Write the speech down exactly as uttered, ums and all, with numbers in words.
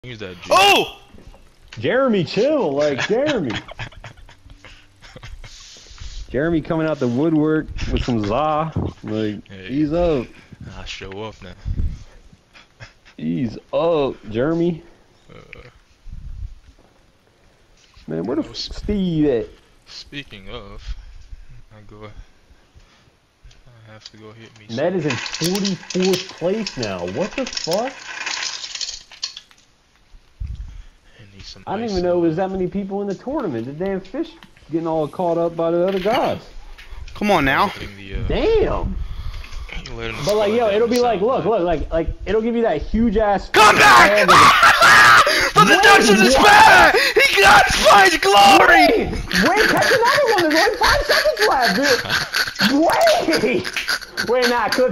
Use that G. Oh! Jeremy, chill, like Jeremy. Jeremy coming out the woodwork with some za. Like, hey. Ease up. I show off now. Ease up, Jeremy. Uh, Man, where the f Steve at? Speaking of, I go. I have to go hit me. Ned is in forty-fourth place now. What the fuck? I didn't even know there was that many people in the tournament. The damn fish getting all caught up by the other guys. Come on now. The, uh, damn. But like, yo, it'll be like, look, look, like, like, it'll give you that huge ass. Come back! From the depths of despair, he got finds glory. Wait, wait, catch another one. There's only five seconds left, dude. Wait, wait, nah, cook.